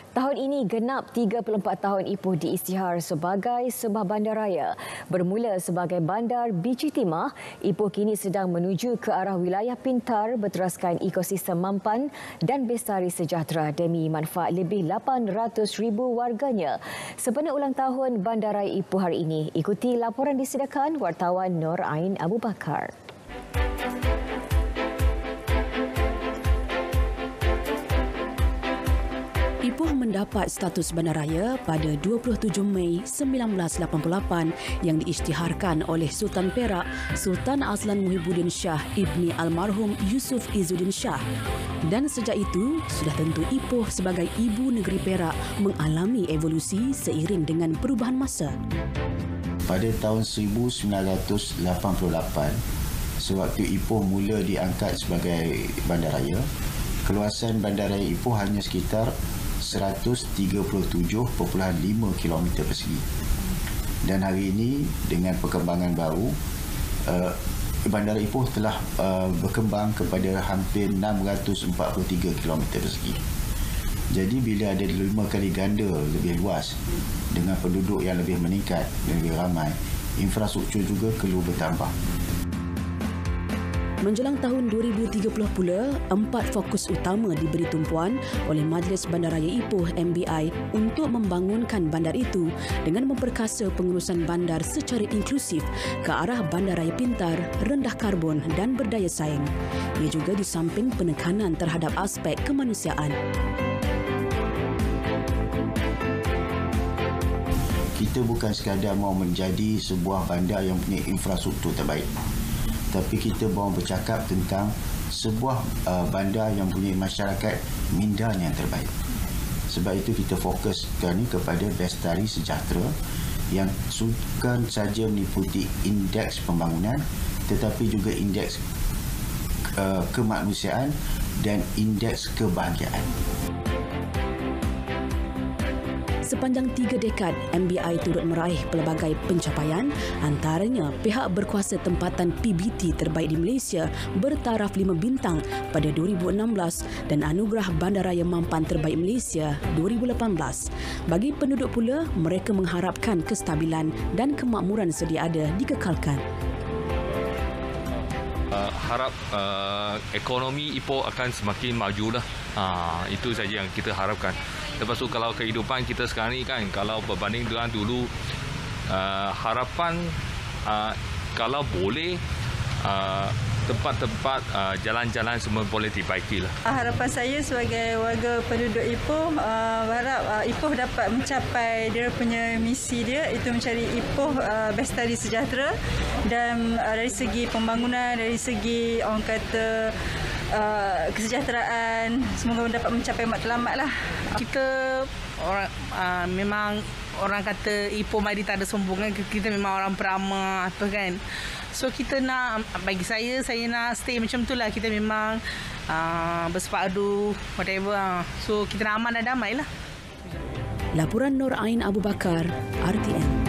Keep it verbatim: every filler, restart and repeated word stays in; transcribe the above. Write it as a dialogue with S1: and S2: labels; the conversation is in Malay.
S1: Tahun ini genap tiga puluh empat tahun Ipoh diisytihar sebagai sebuah bandaraya. Bermula sebagai bandar biji timah, Ipoh kini sedang menuju ke arah wilayah pintar berteraskan ekosistem mampan dan bestari sejahtera demi manfaat lebih lapan ratus ribu warganya. Sempena ulang tahun Bandaraya Ipoh hari ini, ikuti laporan disediakan wartawan Nur Ain Abu Bakar.
S2: Ipoh mendapat status bandaraya pada dua puluh tujuh Mei seribu sembilan ratus lapan puluh lapan yang diisytiharkan oleh Sultan Perak, Sultan Azlan Muhibbuddin Shah ibni almarhum Yusuf Izzuddin Shah. Dan sejak itu, sudah tentu Ipoh sebagai ibu negeri Perak mengalami evolusi seiring dengan perubahan masa.
S3: Pada tahun seribu sembilan ratus lapan puluh lapan, sewaktu Ipoh mula diangkat sebagai bandaraya, keluasan bandaraya Ipoh hanya sekitar seratus tiga puluh tujuh perpuluhan lima kilometer persegi. Dan hari ini dengan perkembangan baru, uh, Bandar Ipoh telah uh, berkembang kepada hampir enam ratus empat puluh tiga kilometer persegi. Jadi bila ada lima kali ganda lebih luas dengan penduduk yang lebih meningkat dan lebih ramai, infrastruktur juga perlu bertambah.
S2: Menjelang tahun dua ribu tiga puluh pula, empat fokus utama diberi tumpuan oleh Majlis Bandaraya Ipoh M B I untuk membangunkan bandar itu dengan memperkasa pengurusan bandar secara inklusif ke arah bandaraya pintar, rendah karbon dan berdaya saing. Ia juga di samping penekanan terhadap aspek kemanusiaan.
S3: Kita bukan sekadar mahu menjadi sebuah bandar yang punya infrastruktur terbaik, tapi kita mahu bercakap tentang sebuah uh, bandar yang punya masyarakat minda yang terbaik. Sebab itu kita fokuskan kepada bestari sejahtera yang bukan saja meliputi indeks pembangunan tetapi juga indeks uh, kemanusiaan dan indeks kebahagiaan.
S2: Sepanjang tiga dekad, M B I turut meraih pelbagai pencapaian, antaranya pihak berkuasa tempatan P B T terbaik di Malaysia bertaraf lima bintang pada dua ribu enam belas dan anugerah Bandaraya Mampan terbaik Malaysia dua ribu lapan belas. Bagi penduduk pula, mereka mengharapkan kestabilan dan kemakmuran sedia ada dikekalkan.
S4: Uh, harap uh, ekonomi Ipoh akan semakin majulah. Uh, itu saja yang kita harapkan. Lepas tu kalau kehidupan kita sekarang ni kan, kalau berbanding dengan dulu, uh, harapan uh, kalau boleh uh, tempat-tempat uh, jalan-jalan semua boleh dibaiki lah.
S5: Harapan saya sebagai warga penduduk Ipoh, uh, berharap uh, Ipoh dapat mencapai dia punya misi dia, itu mencari Ipoh uh, bestari sejahtera dan uh, dari segi pembangunan, dari segi orang kata uh, kesejahteraan, semoga dapat mencapai matlamat lah.
S6: Kita orang uh, memang orang kata Ipoh mari tak ada sombong kan, kita memang orang peramah apa kan. So kita nak, bagi saya, saya nak stay macam tu lah. Kita memang uh, bersepadu, whatever. So kita nak aman dan damai lah.
S2: Laporan Nur Ain Abu Bakar, R T N.